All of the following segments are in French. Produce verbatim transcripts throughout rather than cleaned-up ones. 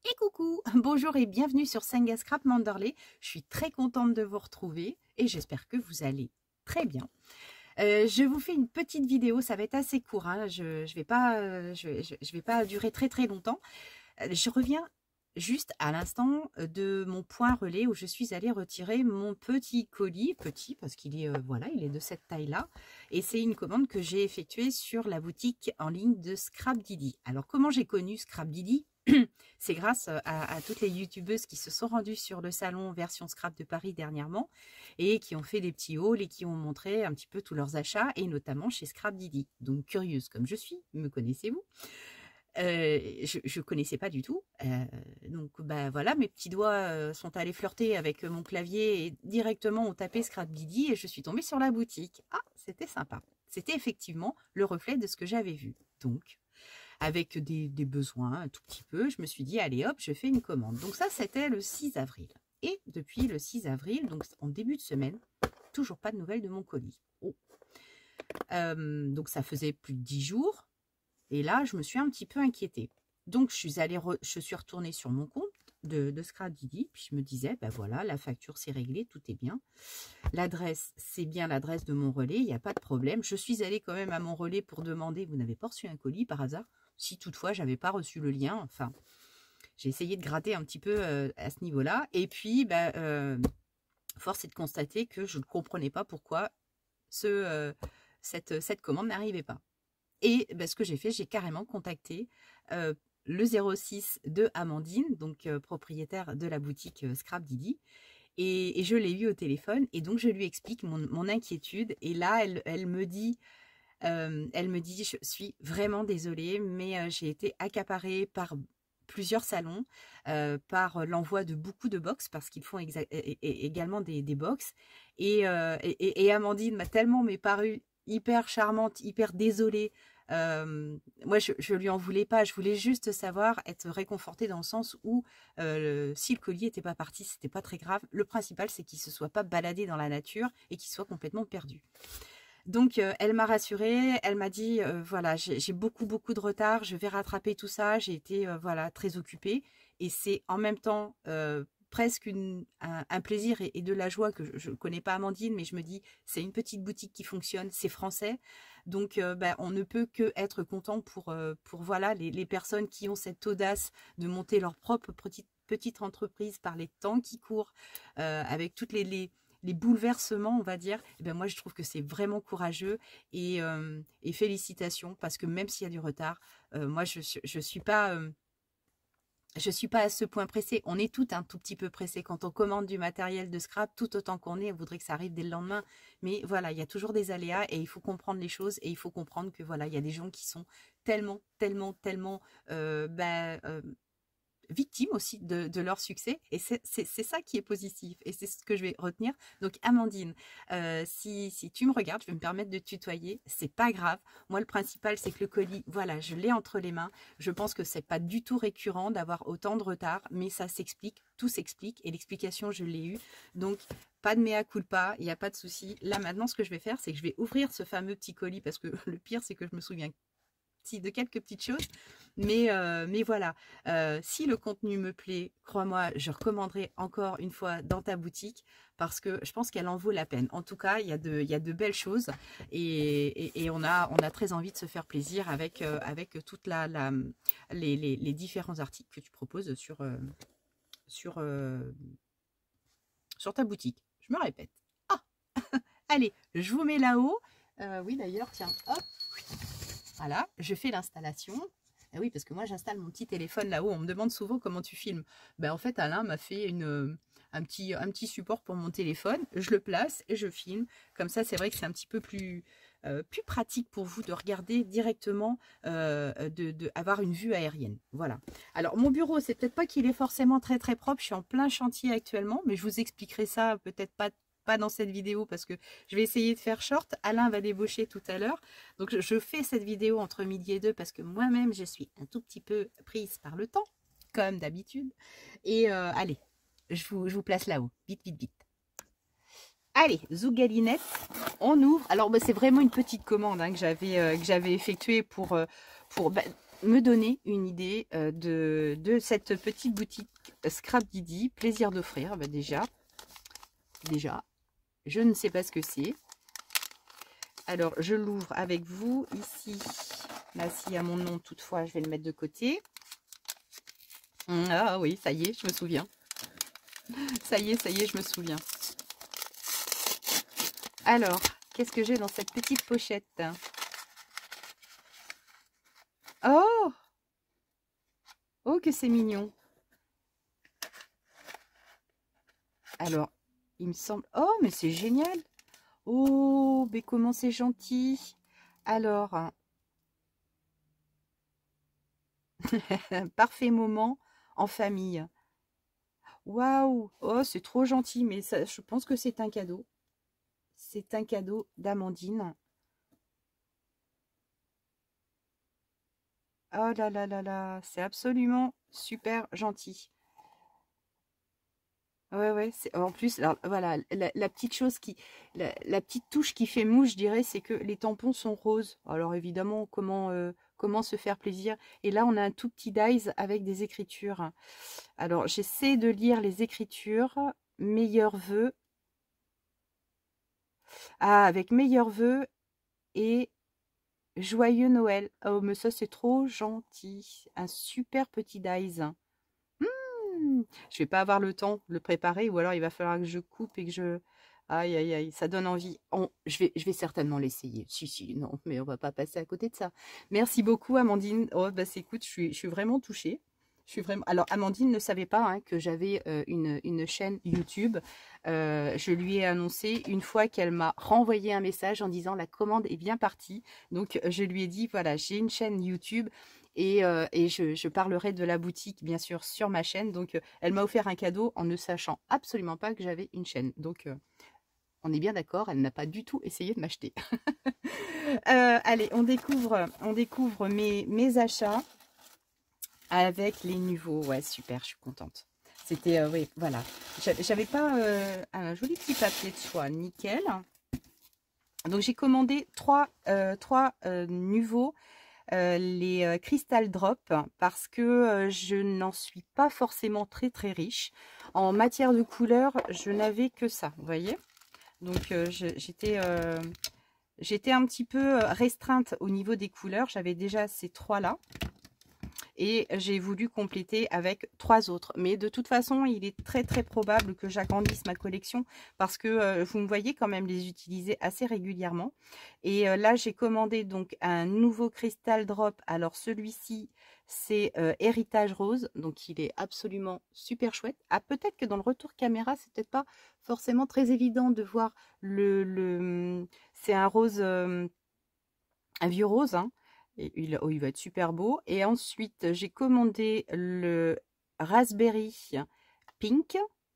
Et coucou, bonjour et bienvenue sur Senga Scrap Manderley. Je suis très contente de vous retrouver et j'espère que vous allez très bien. Euh, je vous fais une petite vidéo, ça va être assez court, hein. Je ne vais pas, euh, je, je, je vais pas durer très très longtemps. Euh, je reviens juste à l'instant de mon point relais où je suis allée retirer mon petit colis, petit parce qu'il est, euh, voilà, il est de cette taille-là. Et c'est une commande que j'ai effectuée sur la boutique en ligne de Scrapdiddy. Alors comment j'ai connu Scrapdiddy? C'est grâce à, à toutes les youtubeuses qui se sont rendues sur le salon version scrap de Paris dernièrement et qui ont fait des petits hauls et qui ont montré un petit peu tous leurs achats et notamment chez Scrapdiddy. Donc curieuse comme je suis, me connaissez-vous? Euh, je ne connaissais pas du tout. Euh, donc bah voilà, mes petits doigts euh, sont allés flirter avec mon clavier et directement ont tapé Scrapdiddy et je suis tombée sur la boutique. Ah, c'était sympa. C'était effectivement le reflet de ce que j'avais vu. Donc avec des, des besoins un tout petit peu, je me suis dit, allez hop, je fais une commande. Donc ça, c'était le six avril. Et depuis le six avril, donc en début de semaine, toujours pas de nouvelles de mon colis. Oh. Euh, donc ça faisait plus de dix jours. Et là, je me suis un petit peu inquiétée. Donc je suis allée, re, je suis retournée sur mon compte de, de Scrapdiddy. Puis je me disais, ben voilà, la facture c'est réglé, tout est bien. L'adresse, c'est bien l'adresse de mon relais, il n'y a pas de problème. Je suis allée quand même à mon relais pour demander, vous n'avez pas reçu un colis par hasard? Si toutefois, j'avais pas reçu le lien, enfin, j'ai essayé de gratter un petit peu euh, à ce niveau-là. Et puis, bah, euh, force est de constater que je ne comprenais pas pourquoi ce, euh, cette, cette commande n'arrivait pas. Et bah, ce que j'ai fait, j'ai carrément contacté euh, le zéro six de Amandine, donc euh, propriétaire de la boutique euh, Scrapdiddy. Et, et je l'ai eu au téléphone. Et donc, je lui explique mon, mon inquiétude. Et là, elle, elle me dit... Euh, elle me dit, je suis vraiment désolée, mais euh, j'ai été accaparée par plusieurs salons, euh, par l'envoi de beaucoup de box, parce qu'ils font également des, des box. Et, euh, et, et Amandine m'a tellement mais paru hyper charmante, hyper désolée. Euh, moi, je, je lui en voulais pas. Je voulais juste savoir être réconfortée dans le sens où euh, si le colis n'était pas parti, c'était pas très grave. Le principal, c'est qu'il se soit pas baladé dans la nature et qu'il soit complètement perdu. Donc, euh, elle m'a rassurée, elle m'a dit, euh, voilà, j'ai beaucoup, beaucoup de retard, je vais rattraper tout ça, j'ai été, euh, voilà, très occupée. Et c'est en même temps euh, presque une, un, un plaisir et, et de la joie que je ne connais pas Amandine, mais je me dis, c'est une petite boutique qui fonctionne, c'est français. Donc, euh, bah, on ne peut que être content pour, euh, pour voilà, les, les personnes qui ont cette audace de monter leur propre petite, petite entreprise par les temps qui courent, euh, avec toutes les... les les bouleversements, on va dire, eh bien moi je trouve que c'est vraiment courageux et, euh, et félicitations parce que même s'il y a du retard, euh, moi je je suis pas euh, je suis pas à ce point pressée. On est tout un tout petit peu pressé quand on commande du matériel de scrap, tout autant qu'on est, on voudrait que ça arrive dès le lendemain. Mais voilà, il y a toujours des aléas et il faut comprendre les choses et il faut comprendre que voilà, il y a des gens qui sont tellement, tellement, tellement euh, bah, euh, victimes aussi de, de leur succès et c'est ça qui est positif et c'est ce que je vais retenir. Donc Amandine, euh, si, si tu me regardes, je vais me permettre de te tutoyer, c'est pas grave. Moi le principal c'est que le colis, voilà, je l'ai entre les mains. Je pense que c'est pas du tout récurrent d'avoir autant de retard, mais ça s'explique, tout s'explique et l'explication je l'ai eue. Donc pas de mea culpa, il n'y a pas de souci. Là maintenant ce que je vais faire c'est que je vais ouvrir ce fameux petit colis parce que le pire c'est que je me souviens de quelques petites choses, mais, euh, mais voilà, euh, si le contenu me plaît, crois-moi, je recommanderai encore une fois dans ta boutique parce que je pense qu'elle en vaut la peine. En tout cas, il y a de, il y a de belles choses et, et, et on, a, on a très envie de se faire plaisir avec, euh, avec toute la, la, les, les, les différents articles que tu proposes sur, euh, sur, euh, sur ta boutique. Je me répète. Ah allez, je vous mets là-haut. Euh, oui, d'ailleurs, tiens, hop. Voilà, je fais l'installation. Et oui, parce que moi, j'installe mon petit téléphone là-haut. On me demande souvent comment tu filmes. Ben, en fait, Alain m'a fait une, un, petit, un petit support pour mon téléphone. Je le place et je filme. Comme ça, c'est vrai que c'est un petit peu plus, euh, plus pratique pour vous de regarder directement, euh, de, de avoir une vue aérienne. Voilà. Alors, mon bureau, c'est peut-être pas qu'il est forcément très, très propre. Je suis en plein chantier actuellement, mais je vous expliquerai ça peut-être pas pas dans cette vidéo parce que je vais essayer de faire short. Alain va débaucher tout à l'heure. Donc, je, je fais cette vidéo entre midi et deux parce que moi-même, je suis un tout petit peu prise par le temps, comme d'habitude. Et euh, allez, je vous, je vous place là-haut. Vite, vite, vite. Allez, zougalinette, on ouvre. Alors, bah, c'est vraiment une petite commande hein, que j'avais euh, que j'avais effectuée pour... Euh, pour bah, me donner une idée euh, de, de cette petite boutique Scrap Didi. Plaisir d'offrir, bah déjà. Déjà, je ne sais pas ce que c'est. Alors, je l'ouvre avec vous ici. Là, s'il y a mon nom, toutefois, je vais le mettre de côté. Ah oui, ça y est, je me souviens. Ça y est, ça y est, je me souviens. Alors, qu'est-ce que j'ai dans cette petite pochette? Oh! Oh, que c'est mignon! Alors, il me semble... Oh, mais c'est génial! Oh, mais comment c'est gentil! Alors, parfait moment en famille. Waouh! Oh, c'est trop gentil, mais ça, je pense que c'est un cadeau. C'est un cadeau d'Amandine. Oh là là là là, c'est absolument super gentil. Ouais, ouais, c'est en plus, alors, voilà, la, la petite chose qui, la, la petite touche qui fait mouche, je dirais, c'est que les tampons sont roses. Alors évidemment, comment, euh, comment se faire plaisir? Et là, on a un tout petit dies avec des écritures. Alors, j'essaie de lire les écritures. Meilleurs vœux. Ah, avec meilleurs vœux et joyeux Noël. Oh, mais ça, c'est trop gentil. Un super petit dies. Hmm, je vais pas avoir le temps de le préparer ou alors il va falloir que je coupe et que je... Aïe, aïe, aïe, ça donne envie. On- je vais, je vais certainement l'essayer. Si, si, non, mais on va pas passer à côté de ça. Merci beaucoup, Amandine. Oh, bah, c'est, écoute, je suis, je suis vraiment touchée. Je suis vraiment... Alors, Amandine ne savait pas hein, que j'avais euh, une, une chaîne YouTube. Euh, je lui ai annoncé une fois qu'elle m'a renvoyé un message en disant la commande est bien partie. Donc, je lui ai dit, voilà, j'ai une chaîne YouTube. Et, euh, et je, je parlerai de la boutique, bien sûr, sur ma chaîne. Donc, euh, elle m'a offert un cadeau en ne sachant absolument pas que j'avais une chaîne. Donc, euh, on est bien d'accord, elle n'a pas du tout essayé de m'acheter. euh, allez, on découvre, on découvre mes, mes achats avec les nouveaux. Ouais, super, je suis contente. C'était, euh, oui, voilà. J'avais pas euh, un joli petit papier de soie, nickel. Donc, j'ai commandé trois, euh, trois euh, nouveaux. Euh, les euh, Crystal Drop parce que euh, je n'en suis pas forcément très très riche. En matière de couleur, je n'avais que ça, vous voyez. Donc euh, j'étais euh, j'étais un petit peu restreinte au niveau des couleurs. J'avais déjà ces trois-là. Et j'ai voulu compléter avec trois autres. Mais de toute façon, il est très très probable que j'agrandisse ma collection parce que euh, vous me voyez quand même les utiliser assez régulièrement. Et euh, là, j'ai commandé donc un nouveau Crystal Drop. Alors celui-ci, c'est euh, Héritage Rose. Donc il est absolument super chouette. Ah, peut-être que dans le retour caméra, c'est peut-être pas forcément très évident de voir le... le c'est un rose... Euh, un vieux rose, hein. Et il, oh, il va être super beau. Et ensuite, j'ai commandé le Raspberry Pink.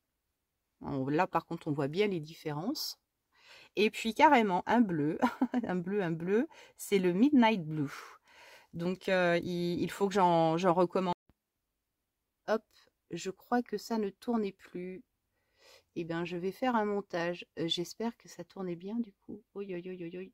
Là, par contre, on voit bien les différences. Et puis, carrément, un bleu. un bleu, un bleu. C'est le Midnight Blue. Donc, euh, il, il faut que j'en recommande. Hop, je crois que ça ne tournait plus. Eh bien, je vais faire un montage. J'espère que ça tournait bien, du coup. Oi, oi, oi, oi, oi.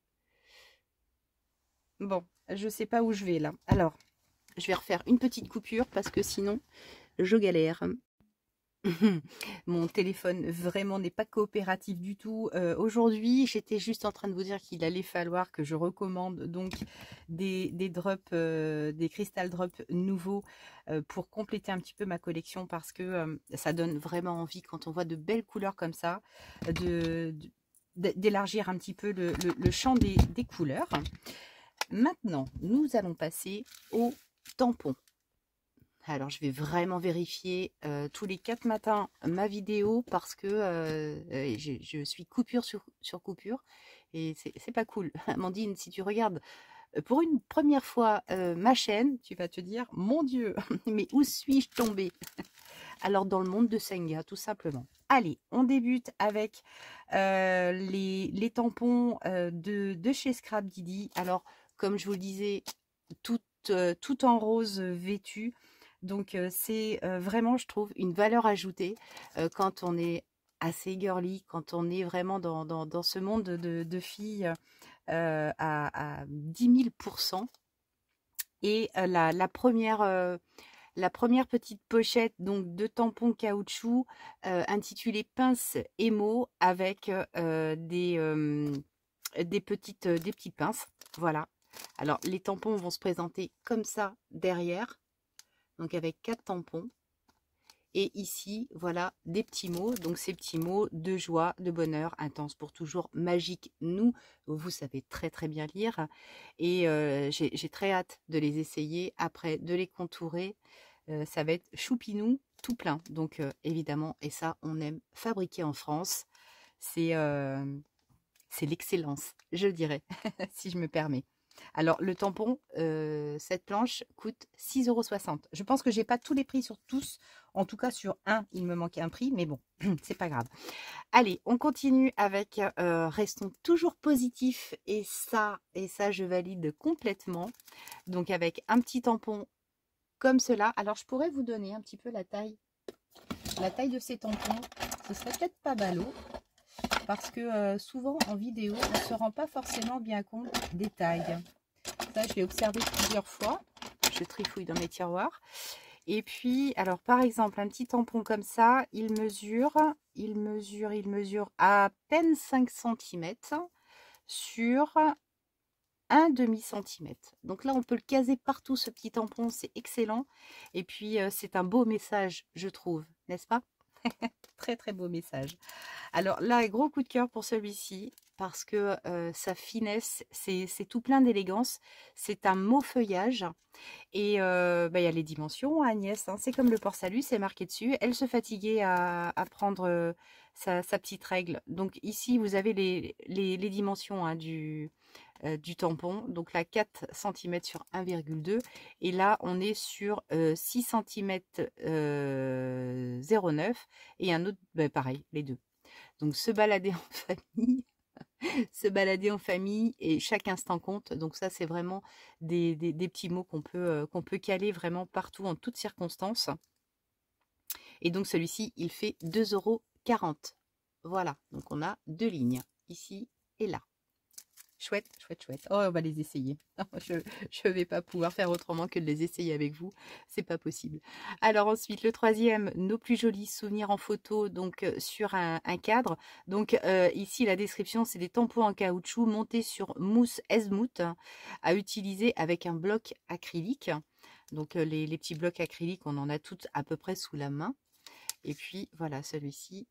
Bon, je sais pas où je vais, là. Alors... Je vais refaire une petite coupure parce que sinon, je galère. Mon téléphone vraiment n'est pas coopératif du tout. Euh, Aujourd'hui, j'étais juste en train de vous dire qu'il allait falloir que je recommande donc des, des drops, euh, des Crystal Drops nouveaux euh, pour compléter un petit peu ma collection parce que euh, ça donne vraiment envie quand on voit de belles couleurs comme ça, de, de, d'élargir un petit peu le, le, le champ des, des couleurs. Maintenant, nous allons passer au tampon. Alors, je vais vraiment vérifier euh, tous les quatre matins ma vidéo parce que euh, je, je suis coupure sur, sur coupure et c'est pas cool. Amandine, si tu regardes pour une première fois euh, ma chaîne, tu vas te dire, mon Dieu, mais où suis-je tombée? Alors, dans le monde de Senga, tout simplement. Allez, on débute avec euh, les, les tampons euh, de, de chez Scrap Didi. Alors, comme je vous le disais, tout, euh, tout en rose vêtu. Donc, euh, c'est euh, vraiment, je trouve, une valeur ajoutée euh, quand on est assez girly, quand on est vraiment dans, dans, dans ce monde de, de filles euh, à, à dix mille pour cent. Et euh, la, la première... euh, La première petite pochette donc de tampons caoutchouc euh, intitulée pince émo avec euh, des, euh, des, petites, euh, des petites pinces. Voilà. Alors les tampons vont se présenter comme ça derrière. Donc avec quatre tampons. Et ici, voilà des petits mots. Donc ces petits mots de joie, de bonheur, intense pour toujours, magique. Nous, vous savez très très bien lire. Et euh, j'ai très hâte de les essayer après, de les contourer. Euh, ça va être choupinou tout plein. Donc euh, évidemment, et ça, on aime fabriquer en France. C'est euh, c'est l'excellence, je dirais, si je me permets. Alors, le tampon, euh, cette planche coûte six euros soixante. Je pense que j'ai pas tous les prix sur tous. En tout cas, sur un, il me manquait un prix. Mais bon, c'est pas grave. Allez, on continue avec... Euh, restons toujours positifs. Et ça, et ça, je valide complètement. Donc, avec un petit tampon comme cela. Alors, je pourrais vous donner un petit peu la taille. La taille de ces tampons. Ce serait peut-être pas ballot. Parce que euh, souvent en vidéo, on ne se rend pas forcément bien compte des tailles. Ça, je l'ai observé plusieurs fois. Je trifouille dans mes tiroirs. Et puis, alors par exemple, un petit tampon comme ça, il mesure, il mesure, il mesure à peine cinq centimètres sur un demi-centimètre. Donc là, on peut le caser partout, ce petit tampon, c'est excellent. Et puis, euh, c'est un beau message, je trouve, n'est-ce pas? Très, très beau message. Alors là, gros coup de cœur pour celui-ci, parce que euh, sa finesse, c'est tout plein d'élégance. C'est un mot feuillage. Et euh, bah, y a les dimensions, hein, Agnès. Hein, c'est comme le port-salut, c'est marqué dessus. Elle se fatiguait à, à prendre euh, sa, sa petite règle. Donc ici, vous avez les, les, les dimensions hein, du, euh, du tampon. Donc là, quatre centimètres sur un virgule deux. Et là, on est sur euh, six centimètres euh, zéro neuf. Et un autre, bah, pareil, les deux. Donc se balader en famille, se balader en famille et chaque instant compte. Donc ça, c'est vraiment des, des, des petits mots qu'on peut, euh, qu'on peut caler vraiment partout en toutes circonstances. Et donc celui-ci, il fait deux euros quarante. Voilà, donc on a deux lignes, ici et là. Chouette, chouette, chouette. Oh, on va les essayer. Je ne vais pas pouvoir faire autrement que de les essayer avec vous. C'est pas possible. Alors ensuite, le troisième, nos plus jolis souvenirs en photo, donc euh, sur un, un cadre. Donc euh, ici, la description, c'est des tampons en caoutchouc montés sur mousse Esmouth hein, à utiliser avec un bloc acrylique. Donc euh, les, les petits blocs acryliques, on en a toutes à peu près sous la main. Et puis voilà, celui-ci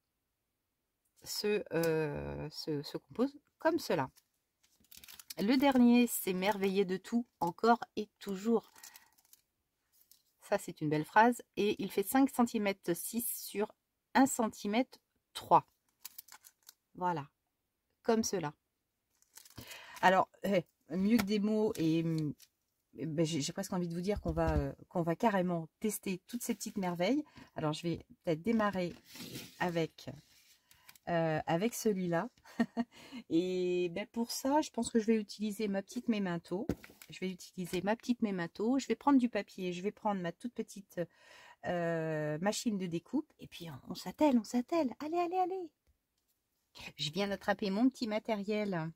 se, euh, se, se compose comme cela. Le dernier, c'est merveilleux de tout, encore et toujours. Ça, c'est une belle phrase. Et il fait cinq centimètres six sur un centimètre trois. Voilà, comme cela. Alors, eh, mieux que des mots, et ben, j'ai presque envie de vous dire qu'on va, euh, qu'on va carrément tester toutes ces petites merveilles. Alors, je vais peut-être démarrer avec... Euh, avec celui-là. Et ben pour ça, je pense que je vais utiliser ma petite mémento. Je vais utiliser ma petite mémento. Je vais prendre du papier. Je vais prendre ma toute petite euh, machine de découpe. Et puis, on, on s'attelle, on s'attelle. Allez, allez, allez. Je viens d'attraper mon petit matériel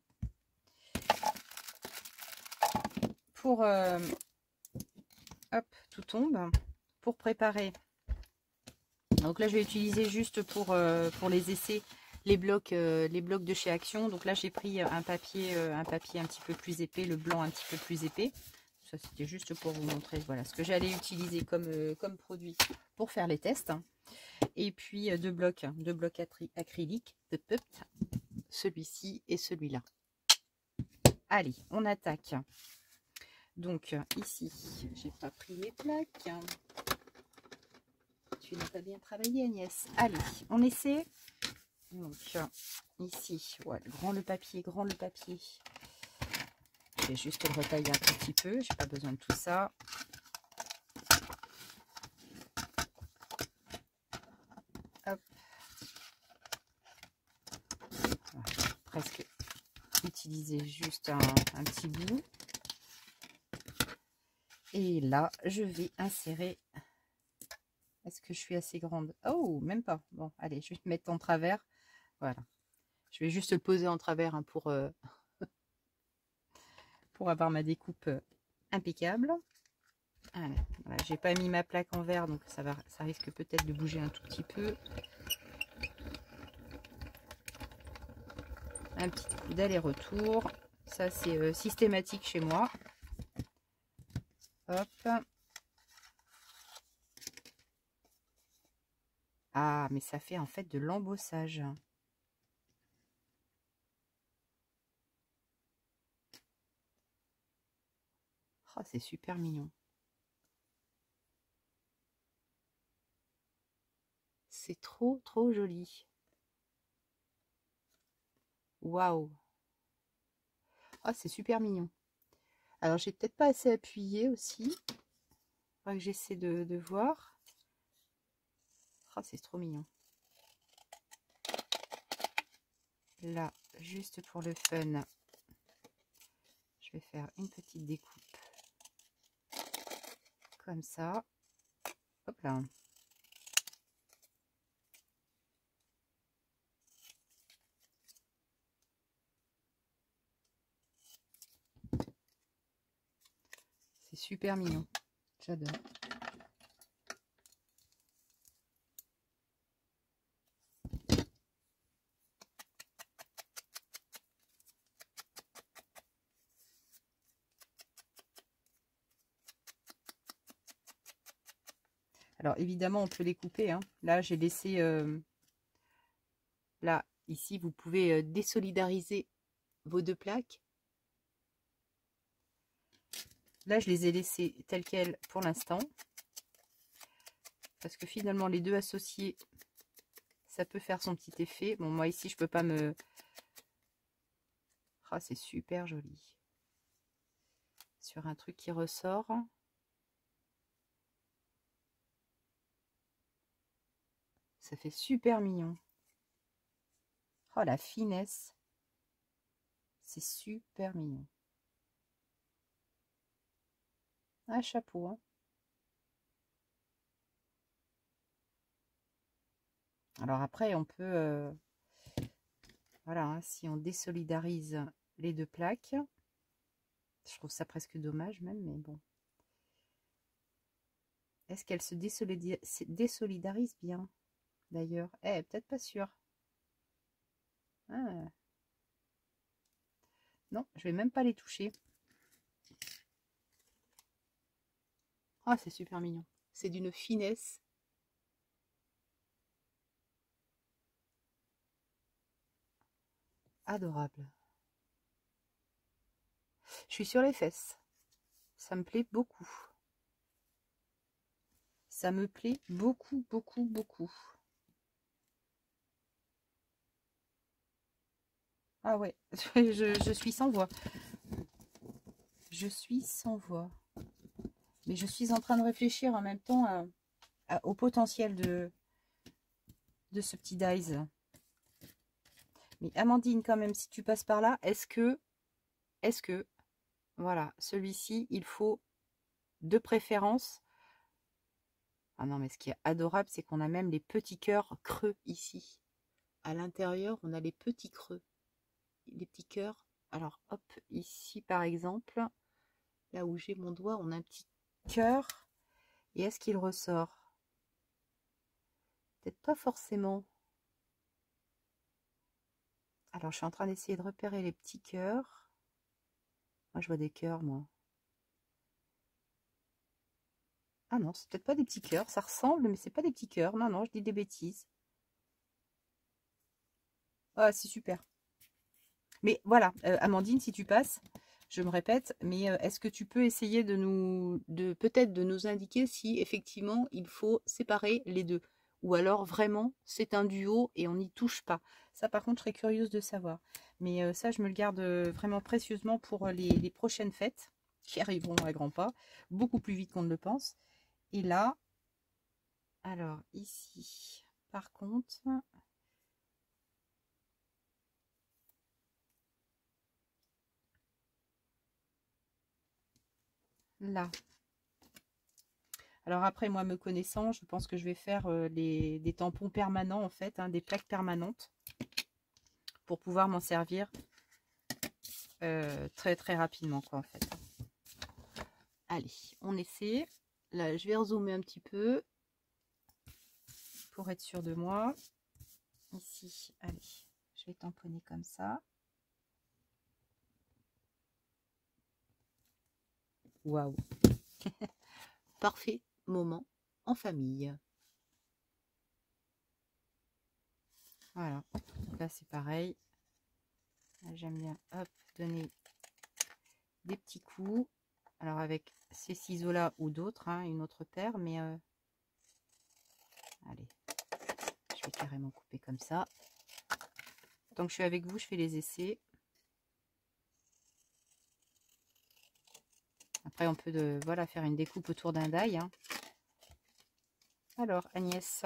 pour... Euh, hop, tout tombe. Pour préparer. Donc là, je vais utiliser juste pour, euh, pour les essais. Les blocs, euh, les blocs de chez Action. Donc là, j'ai pris un papier, euh, un papier un petit peu plus épais, le blanc un petit peu plus épais. Ça, c'était juste pour vous montrer voilà, ce que j'allais utiliser comme, euh, comme produit pour faire les tests. Et puis, euh, deux blocs, deux blocs acryliques, celui-ci et celui-là. Allez, on attaque. Donc, ici, j'ai pas pris mes plaques. Tu n'as pas bien travaillé, Agnès. Allez, on essaie. Donc, ici, ouais, grand le papier, grand le papier. Je vais juste le retailler un tout petit peu. J'ai pas besoin de tout ça. Hop. Voilà, presque utiliser juste un, un petit bout. Et là, je vais insérer. Est-ce que je suis assez grande? Oh, même pas. Bon, allez, je vais le mettre en travers. Voilà. Je vais juste le poser en travers hein, pour, euh, pour avoir ma découpe impeccable. Allez, voilà, j'ai pas mis ma plaque en verre, donc ça va, ça risque peut-être de bouger un tout petit peu. Un petit coup d'aller-retour. Ça, c'est euh, systématique chez moi. Hop. Ah, mais ça fait en fait de l'embossage. Oh, c'est super mignon. C'est trop, trop joli. Waouh. Ah, c'est super mignon. Alors, j'ai peut-être pas assez appuyé aussi. Faudra que j'essaie de, de voir. Ah, c'est trop mignon. Là, juste pour le fun, je vais faire une petite découpe. Comme ça. Hop là. C'est super mignon. J'adore. Alors évidemment, on peut les couper. Hein. Là, j'ai laissé... Euh, là, ici, vous pouvez euh, désolidariser vos deux plaques. Là, je les ai laissées telles quelles pour l'instant. Parce que finalement, les deux associés, ça peut faire son petit effet. Bon, moi ici, je peux pas me... Ah, c'est super joli. Sur un truc qui ressort. Ça fait super mignon. Oh, la finesse. C'est super mignon. Un chapeau, hein. Alors après, on peut... Euh, voilà, hein, si on désolidarise les deux plaques, je trouve ça presque dommage même, mais bon. Est-ce qu'elle se désolidarise, désolidarise bien, d'ailleurs? Eh, peut-être pas sûr. Ah. Non, je vais même pas les toucher. Ah, c'est super mignon. C'est d'une finesse. Adorable. Je suis sur les fesses. Ça me plaît beaucoup. Ça me plaît beaucoup, beaucoup, beaucoup. Ah ouais, je, je suis sans voix. Je suis sans voix. Mais je suis en train de réfléchir en même temps à, à, au potentiel de, de ce petit dies. Mais Amandine, quand même, si tu passes par là, est-ce que, est-ce que, voilà, celui-ci, il faut de préférence. Ah non, mais ce qui est adorable, c'est qu'on a même les petits cœurs creux ici. À l'intérieur, on a les petits creux. Les petits cœurs. Alors, hop, ici, par exemple, là où j'ai mon doigt, on a un petit cœur. Et est-ce qu'il ressort? Peut-être pas forcément. Alors, je suis en train d'essayer de repérer les petits cœurs. Moi, je vois des cœurs, moi. Ah non, c'est peut-être pas des petits cœurs. Ça ressemble, mais c'est pas des petits cœurs. Non, non, je dis des bêtises. Ah, c'est super. Mais voilà, euh, Amandine, si tu passes, je me répète, mais euh, est-ce que tu peux essayer de nous, de peut-être de nous indiquer si effectivement il faut séparer les deux, ou alors vraiment c'est un duo et on n'y touche pas. Ça par contre, je serais curieuse de savoir. Mais euh, ça, je me le garde vraiment précieusement pour les, les prochaines fêtes qui arriveront à grands pas, beaucoup plus vite qu'on ne le pense. Et là, alors ici, par contre... Là. Alors après, moi, me connaissant, je pense que je vais faire euh, les, des tampons permanents, en fait, hein, des plaques permanentes, pour pouvoir m'en servir euh, très, très rapidement, quoi, en fait. Allez, on essaie. Là, je vais rezoomer un petit peu pour être sûr de moi. Ici, allez, je vais tamponner comme ça. Waouh. Parfait moment en famille. Voilà, donc là c'est pareil. J'aime bien, hop, donner des petits coups. Alors avec ces ciseaux là ou d'autres, hein, une autre paire, mais euh... allez, je vais carrément couper comme ça. Tant que je suis avec vous, je fais les essais. Après, on peut de, voilà, faire une découpe autour d'un die. Hein. Alors, Agnès.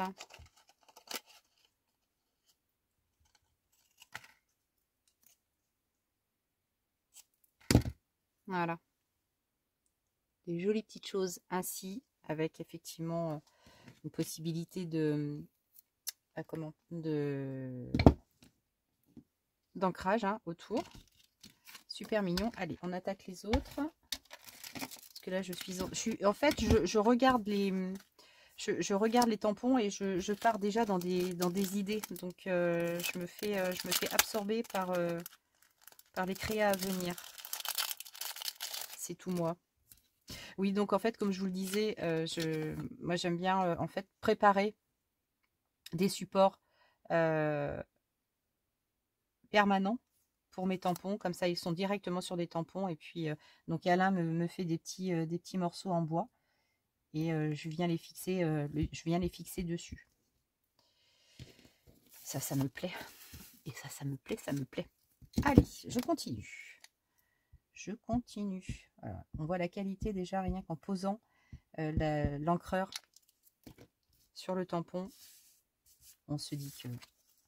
Voilà. Des jolies petites choses ainsi, avec effectivement une possibilité de... Euh, comment de d'ancrage hein, autour. Super mignon. Allez, on attaque les autres. Parce que là, je suis... En, je suis, en fait, je, je regarde les... Je, je regarde les tampons et je, je pars déjà dans des, dans des idées. Donc, euh, je, me fais, euh, je me fais absorber par, euh, par les créas à venir. C'est tout moi. Oui, donc en fait, comme je vous le disais, euh, je, moi j'aime bien euh, en fait préparer des supports euh, permanents pour mes tampons. Comme ça, ils sont directement sur des tampons. Et puis, euh, donc Alain me, me fait des petits, euh, des petits morceaux en bois. Et euh, je viens les fixer, euh, le, je viens les fixer dessus. Ça, ça me plaît. Et ça, ça me plaît, ça me plaît. Allez, je continue. Je continue. Voilà. On voit la qualité déjà rien qu'en posant euh, l'encreur sur le tampon. On se dit que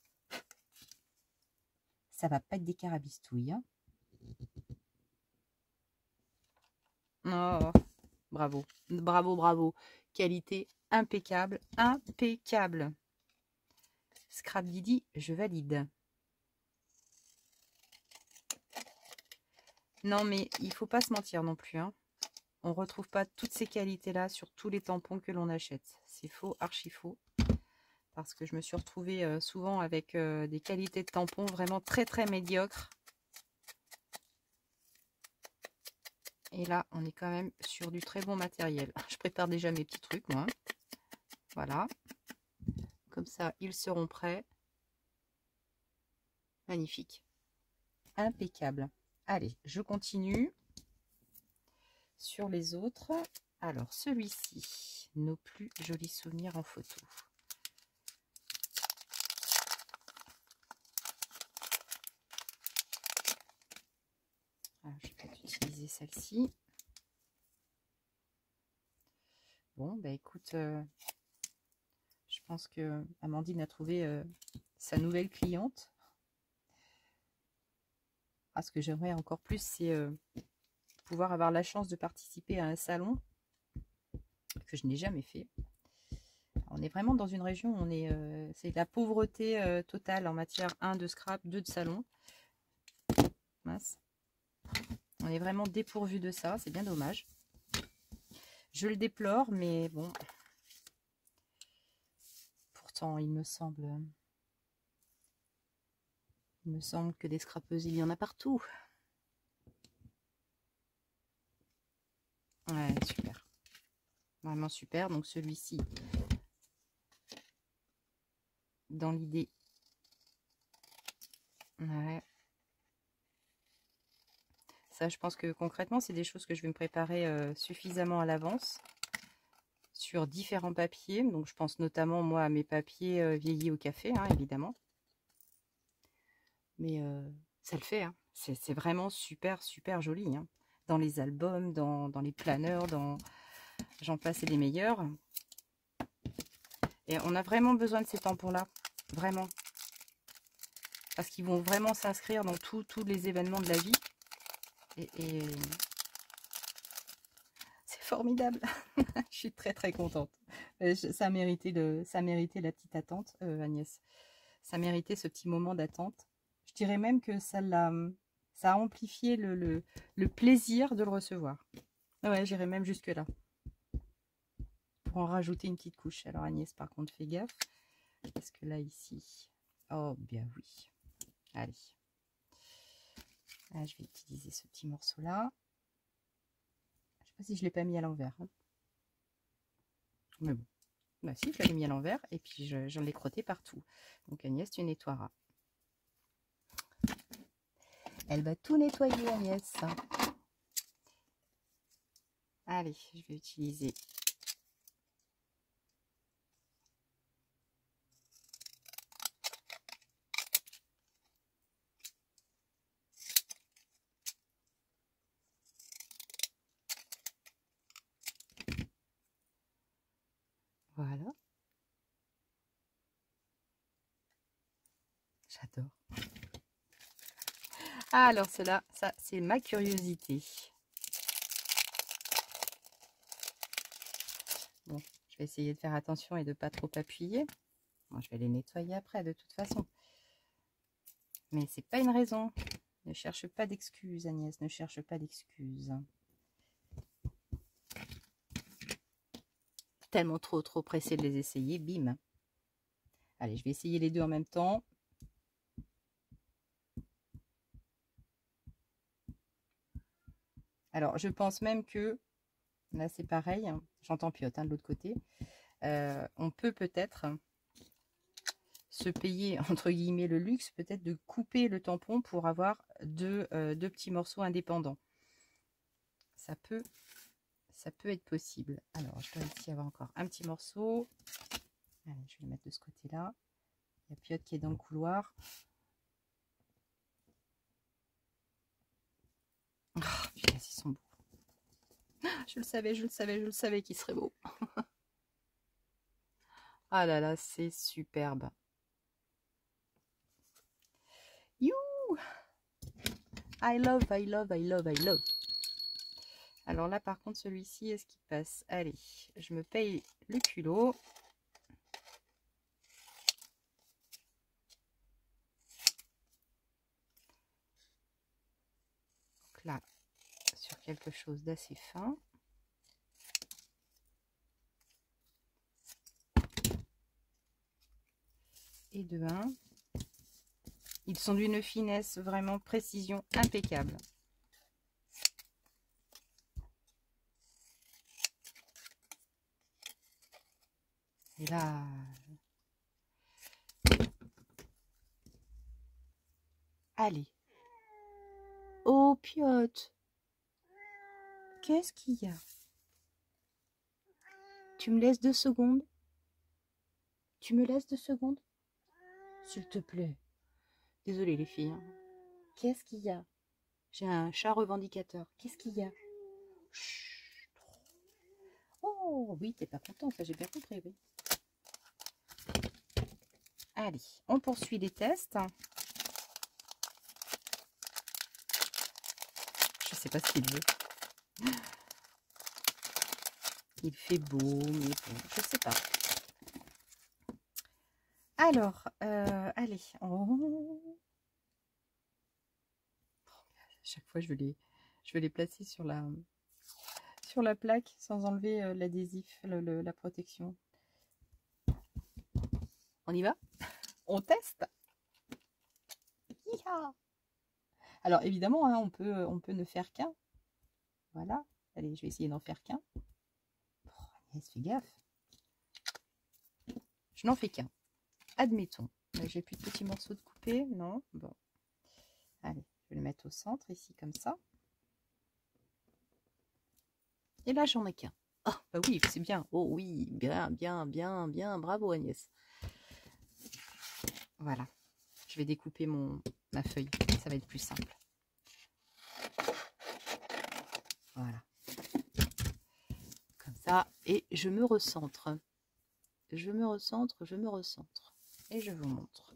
ça va pas être des carabistouilles. Hein. Oh, bravo, bravo, bravo. Qualité impeccable, impeccable. Scrap Didi, je valide. Non, mais il faut pas se mentir non plus. Hein. On retrouve pas toutes ces qualités-là sur tous les tampons que l'on achète. C'est faux, archi faux. Parce que je me suis retrouvée euh, souvent avec euh, des qualités de tampons vraiment très très médiocres. Et là, on est quand même sur du très bon matériel. Je prépare déjà mes petits trucs, moi. Voilà. Comme ça, ils seront prêts. Magnifique. Impeccable. Allez, je continue sur les autres. Alors, celui-ci, nos plus jolis souvenirs en photo. Alors, je vais peut-être utiliser celle-ci. Bon, bah écoute, euh, je pense que Amandine a trouvé euh, sa nouvelle cliente. Ah, ce que j'aimerais encore plus, c'est euh, pouvoir avoir la chance de participer à un salon que je n'ai jamais fait. On est vraiment dans une région où on est, euh, c'est la pauvreté euh, totale en matière un de scrap, deux de salon. Mince. On est vraiment dépourvu de ça, c'est bien dommage. Je le déplore, mais bon. Pourtant, il me semble, il me semble que des scrapeuses, il y en a partout. Ouais, super. Vraiment super. Donc celui-ci, dans l'idée. Ouais. Ça, je pense que concrètement, c'est des choses que je vais me préparer euh, suffisamment à l'avance sur différents papiers. Donc, je pense notamment, moi, à mes papiers euh, vieillis au café, hein, évidemment. Mais euh, ça le fait. Hein. C'est vraiment super, super joli. Hein. Dans les albums, dans, dans les planeurs, dans... j'en passe et des meilleurs. Et on a vraiment besoin de ces tampons-là. Vraiment. Parce qu'ils vont vraiment s'inscrire dans tous les événements de la vie. Et, et... c'est formidable. Je suis très très contente. Ça a mérité, le, ça a mérité la petite attente, euh, Agnès. Ça a mérité ce petit moment d'attente. Je dirais même que ça, a, ça a amplifié le, le, le plaisir de le recevoir. Ouais, j'irai même jusque là. Pour en rajouter une petite couche. Alors Agnès, par contre, fais gaffe. Parce que là, ici... Oh, bien oui. Allez. Là, je vais utiliser ce petit morceau-là. Je sais pas si je ne l'ai pas mis à l'envers. Hein. Mais bon. Bah si, je l'ai mis à l'envers. Et puis, je, je l'ai crotté partout. Donc, Agnès, tu nettoieras. Elle va tout nettoyer, Agnès. Allez, je vais utiliser... Voilà. J'adore. Ah, alors cela, ça, c'est ma curiosité. Bon, je vais essayer de faire attention et de ne pas trop appuyer. Bon, je vais les nettoyer après, de toute façon. Mais c'est pas une raison. Ne cherche pas d'excuses, Agnès. Ne cherche pas d'excuses. Tellement trop, trop pressée de les essayer. Bim. Allez, je vais essayer les deux en même temps. Alors, je pense même que, là c'est pareil, hein, j'entends piote hein, de l'autre côté, euh, on peut peut-être se payer, entre guillemets, le luxe, peut-être de couper le tampon pour avoir deux, euh, deux petits morceaux indépendants. Ça peut, ça peut être possible. Alors, je dois ici avoir encore un petit morceau. Allez, je vais le mettre de ce côté-là. Il y a Piotte qui est dans le couloir. Oh, putain, ils sont beaux. Je le savais, je le savais, je le savais qu'ils seraient beaux. Ah là là, c'est superbe. You! I love, I love, I love, I love. Alors là, par contre, celui-ci, est-ce qu'il passe? Allez, je me paye le culot. Donc là, sur quelque chose d'assez fin. Et de un. Ils sont d'une finesse, vraiment précision impeccable. Et là... Allez. Oh, Piotte. Qu'est-ce qu'il y a? Tu me laisses deux secondes? Tu me laisses deux secondes? S'il te plaît. Désolée les filles. Hein. Qu'est-ce qu'il y a? J'ai un chat revendicateur. Qu'est-ce qu'il y a? Chut. Oh oui, t'es pas content, ça j'ai bien compris, oui. Allez, on poursuit les tests. Je sais pas ce qu'il veut. Il fait beau, mais bon, je sais pas. Alors, euh, allez. Oh. Chaque fois, je veux les, je veux les placer sur la, sur la plaque sans enlever euh, l'adhésif, le, le, la protection. On y va? On teste? Hi-ha! Alors, évidemment, hein, on, peut, on peut ne faire qu'un. Voilà. Allez, je vais essayer d'en faire qu'un. Oh, Agnès, fais gaffe. Je n'en fais qu'un. Admettons. J'ai plus de petits morceaux de coupé. Non? Bon. Allez, je vais le mettre au centre, ici, comme ça. Et là, j'en ai qu'un. Ah, oh, bah oui, c'est bien. Oh oui, bien, bien, bien, bien. Bravo, Agnès. Voilà. Je vais découper mon, ma feuille. Ça va être plus simple. Voilà. Comme ça. Et je me recentre. Je me recentre, je me recentre. Et je vous montre.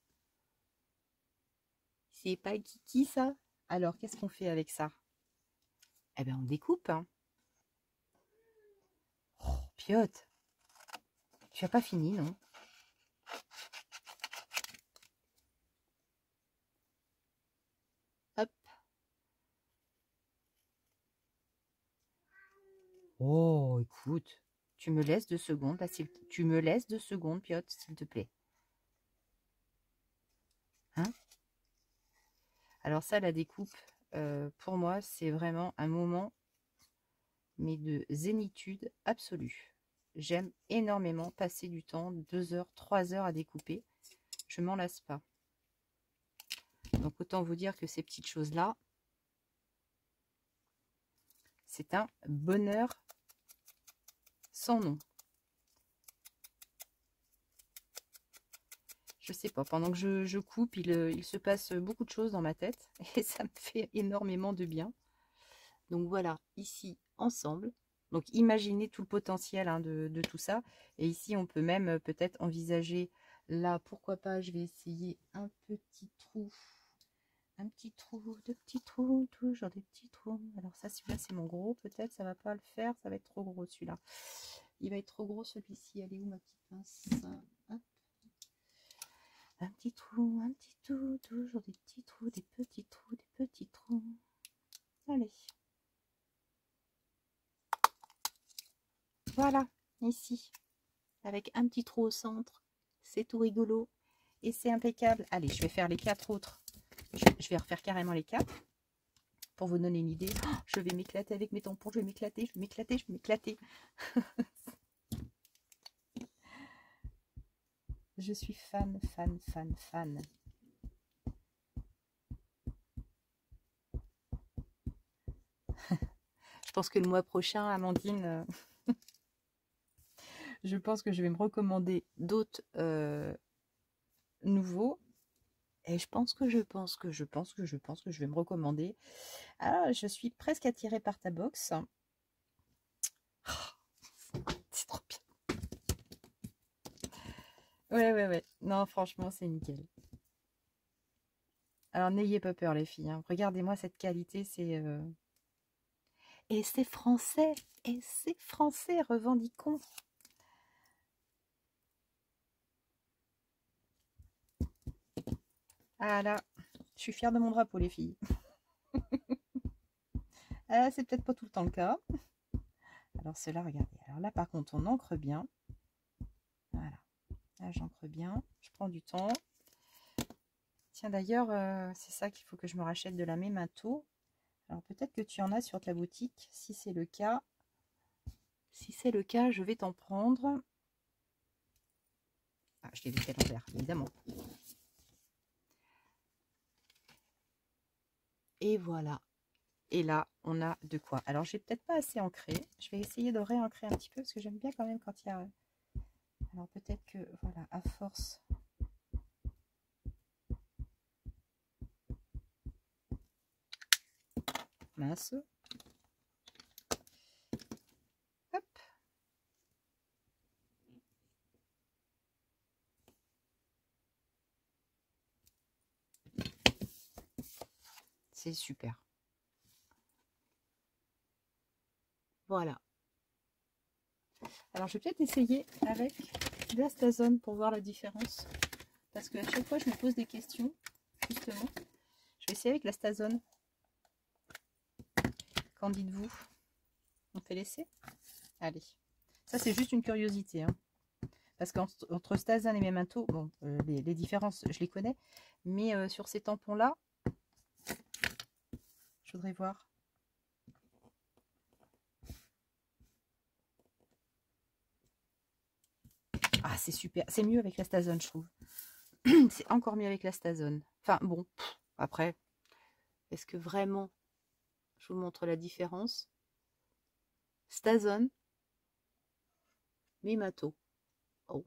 C'est pas kiki, ça? Alors, qu'est-ce qu'on fait avec ça? Eh bien, on découpe. Hein. Oh, Piotte. Tu n'as pas fini, non? Hop. Tu me laisses deux secondes, là, s'il- tu me laisses deux secondes, Piotr, s'il te plaît. Hein? Alors ça, la découpe, euh, pour moi, c'est vraiment un moment, mais de zénitude absolue. J'aime énormément passer du temps, deux heures, trois heures à découper. Je m'en lasse pas. Donc autant vous dire que ces petites choses-là, c'est un bonheur sans nom. Je sais pas, pendant que je, je coupe, il, il se passe beaucoup de choses dans ma tête et ça me fait énormément de bien. Donc voilà, ici, ensemble. Donc imaginez tout le potentiel hein, de, de tout ça. Et ici, on peut même peut-être envisager, là, pourquoi pas, je vais essayer un petit trou. Un petit trou, deux petits trous, toujours des petits trous. Alors ça, celui-là, c'est mon gros. Peut-être, ça va pas le faire. Ça va être trop gros, celui-là. Il va être trop gros, celui-ci. Elle est où, ma petite pince? Hop. Un petit trou, un petit trou, toujours des petits trous, des petits trous, des petits trous. Allez. Voilà, ici. Avec un petit trou au centre. C'est tout rigolo. Et c'est impeccable. Allez, je vais faire les quatre autres. Je, je vais refaire carrément les quatre. Pour vous donner une idée. Oh, je vais m'éclater avec mes tampons. Je vais m'éclater, je vais m'éclater, je vais m'éclater. Je suis fan, fan, fan, fan. Je pense que le mois prochain, Amandine, euh, je pense que je vais me recommander d'autres euh, nouveaux. Et je pense que je pense que je pense que je pense que je vais me recommander. Alors, je suis presque attirée par ta box. Oh, c'est trop bien. Ouais, ouais, ouais. Non, franchement, c'est nickel. Alors, n'ayez pas peur, les filles. Hein. Regardez-moi cette qualité, c'est... Euh... Et c'est français. Et c'est français, revendiquons. Ah là, je suis fière de mon drapeau, les filles. Ah, c'est peut-être pas tout le temps le cas. Alors, cela, regardez. Alors là, par contre, on encre bien. Voilà. Là, j'encre bien. Je prends du temps. Tiens, d'ailleurs, euh, c'est ça qu'il faut que je me rachète de la Memento. Alors, peut-être que tu en as sur ta boutique. Si c'est le cas, si c'est le cas, je vais t'en prendre. Ah, je l'ai vu à l'envers, évidemment. Et voilà. Et là, on a de quoi. Alors, j'ai peut-être pas assez ancré. Je vais essayer de réancrer un petit peu parce que j'aime bien quand même quand il y a... Alors, peut-être que, voilà, à force... Mince. Hop. C'est super. Voilà. Alors, je vais peut-être essayer avec l'Astazone pour voir la différence. Parce qu'à chaque fois, je me pose des questions, justement. Je vais essayer avec l'Astazone. Qu'en dites-vous? On fait l'essai? Allez. Ça, c'est juste une curiosité. Hein. Parce qu'entre Stazone et Memento, bon, euh, les, les différences, je les connais. Mais euh, sur ces tampons-là, je voudrais voir. Ah, c'est super. C'est mieux avec l'Astazone, je trouve. C'est encore mieux avec l'Astazone. Enfin, bon, pff, après, est-ce que vraiment, je vous montre la différence? Stazone, Memento. Oh.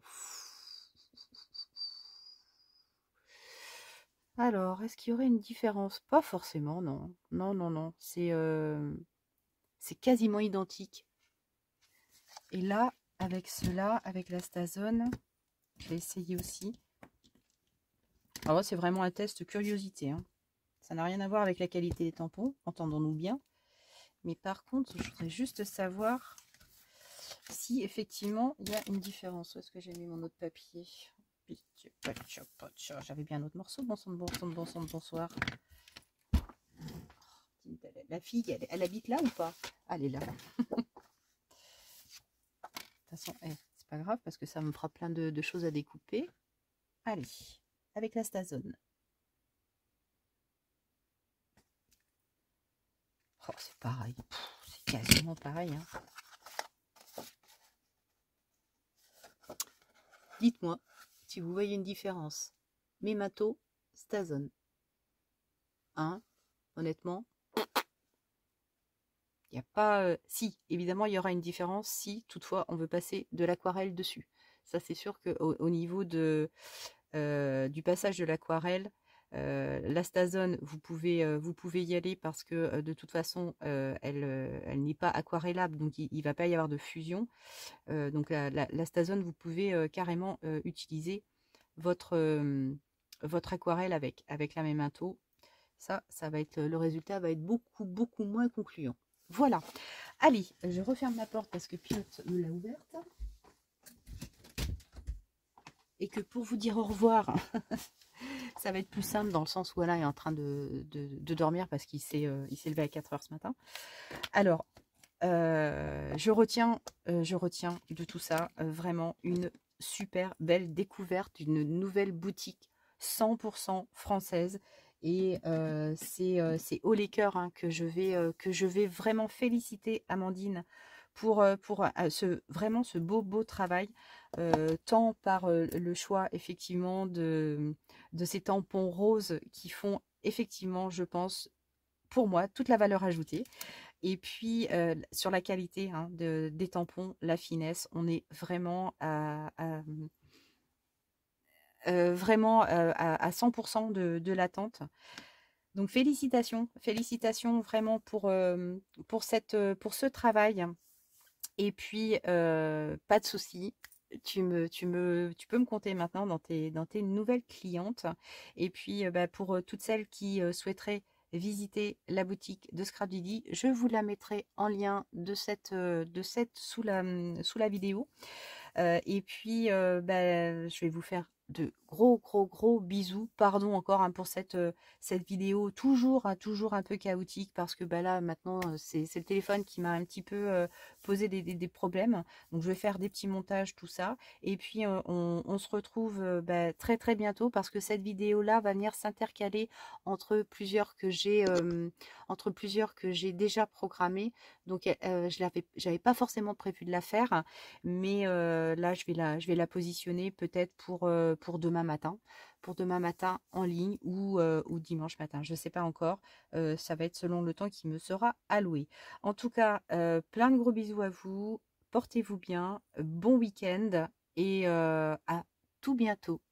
Alors, est-ce qu'il y aurait une différence? Pas forcément, non. Non, non, non. C'est euh, c'est quasiment identique. Et là, avec cela, avec l'Astazone, je vais essayer aussi. Alors, c'est vraiment un test curiosité. Hein. Ça n'a rien à voir avec la qualité des tampons, entendons-nous bien. Mais par contre, je voudrais juste savoir si effectivement il y a une différence. Où est-ce que j'ai mis mon autre papier? J'avais bien un autre morceau. Bon sang de bon sang de bon sang de bonsoir. La fille, elle, elle habite là ou pas? Elle est là. façon, eh, c'est pas grave parce que ça me fera plein de, de choses à découper. Allez, avec la Stazone. Oh, c'est pareil, c'est quasiment pareil. Hein. Dites-moi si vous voyez une différence. Memato, Stazone. Hein, honnêtement, il n'y a pas... Euh, si, évidemment, il y aura une différence si, toutefois, on veut passer de l'aquarelle dessus. Ça, c'est sûr qu'au au niveau de, euh, du passage de l'aquarelle, euh, la Stazone, vous pouvez, euh, vous pouvez y aller parce que, euh, de toute façon, euh, elle, euh, elle n'est pas aquarellable, donc il ne va pas y avoir de fusion. Euh, donc, la, la, la Stazone, vous pouvez euh, carrément euh, utiliser votre, euh, votre aquarelle avec, avec la Memento. Ça, ça va être, le résultat va être beaucoup, beaucoup moins concluant. Voilà. Allez, je referme la porte parce que Pilote me l'a ouverte. Et que pour vous dire au revoir, ça va être plus simple dans le sens où Alain est en train de, de, de dormir parce qu'il s'est euh, il s'est levé à quatre heures ce matin. Alors, euh, je, retiens, euh, je retiens de tout ça euh, vraiment une super belle découverte, une nouvelle boutique cent pour cent française. Et euh, c'est euh, haut les cœurs hein, que, je vais, euh, que je vais vraiment féliciter Amandine pour, euh, pour euh, ce, vraiment ce beau beau travail, euh, tant par euh, le choix effectivement de, de ces tampons roses qui font effectivement, je pense, pour moi, toute la valeur ajoutée. Et puis, euh, sur la qualité hein, de, des tampons, la finesse, on est vraiment à... à Euh, vraiment euh, à, à cent pour cent de, de l'attente. Donc félicitations, félicitations vraiment pour, euh, pour, cette, pour ce travail. Et puis, euh, pas de souci, tu, me, tu, me, tu peux me compter maintenant dans tes, dans tes nouvelles clientes. Et puis, euh, bah, pour toutes celles qui euh, souhaiteraient visiter la boutique de Scrap Didi, je vous la mettrai en lien de cette, de cette sous, la, sous la vidéo. Euh, et puis, euh, bah, je vais vous faire de gros, gros, gros bisous. Pardon encore hein, pour cette, euh, cette vidéo toujours, hein, toujours un peu chaotique parce que bah, là, maintenant, c'est le téléphone qui m'a un petit peu euh, posé des, des, des problèmes. Donc, je vais faire des petits montages, tout ça. Et puis, euh, on, on se retrouve euh, bah, très, très bientôt parce que cette vidéo-là va venir s'intercaler entre plusieurs que j'ai euh, entre plusieurs que j'ai déjà programmées. Donc, euh, je n'avais j'avais pas forcément prévu de la faire, mais euh, là, je vais la, je vais la positionner peut-être pour, euh, pour demain matin, pour demain matin en ligne ou, euh, ou dimanche matin. Je ne sais pas encore. Euh, ça va être selon le temps qui me sera alloué. En tout cas, euh, plein de gros bisous à vous. Portez-vous bien. Bon week-end et euh, à tout bientôt.